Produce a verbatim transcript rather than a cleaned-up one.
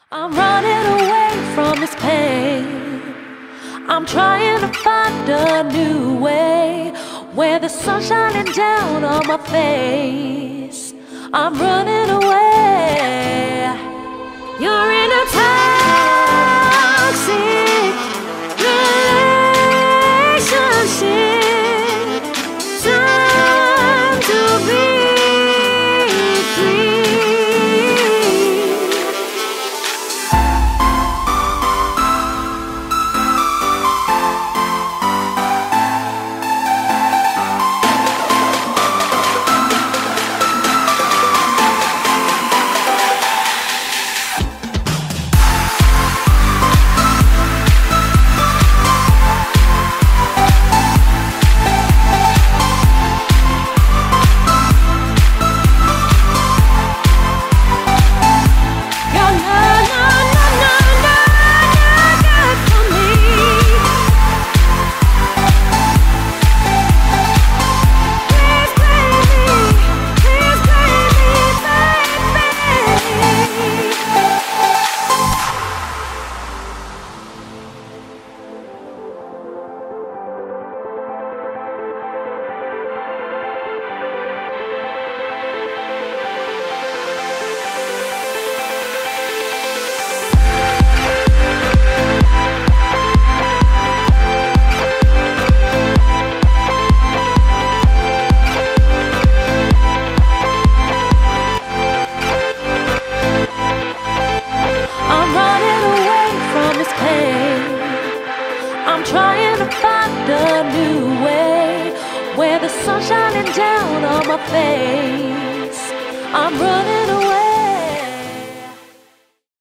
I'm running away from this pain. I'm trying to find a new way where the sun's shining down on my face. I'm running away. You're in a toxic relationship. Time to be free. I'm trying to find a new way where the sun's shining down on my face. I'm running away.